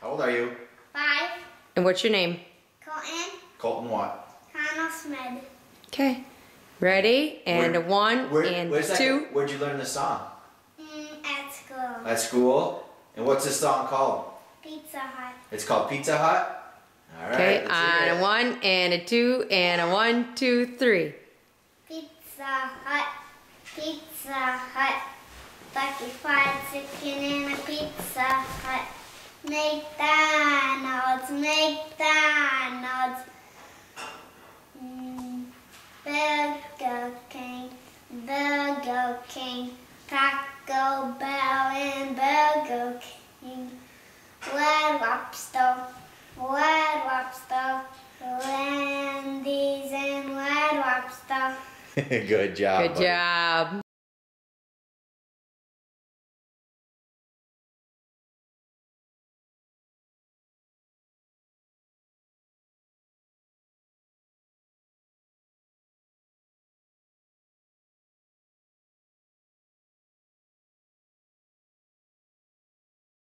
How old are you? 5. And what's your name? Colton. Colton what? Smith. Okay. Ready? And a 1 wait and a 2. second. Where'd you learn this song? At school. At school? And what's this song called? Pizza Hut. It's called Pizza Hut? Alright, Okay, let's hear on it. a 1 and a 2 and a 1, 2, 3. Pizza Hut. Pizza Hut. Bucky Fried Chicken in a Pizza Hut. McDonald's. McDonald's. Burger King. Burger King. Taco Bell and Burger King. Red Lobster. Red Lobster. Wendy's and Red Lobster. Good job. Good buddy. job.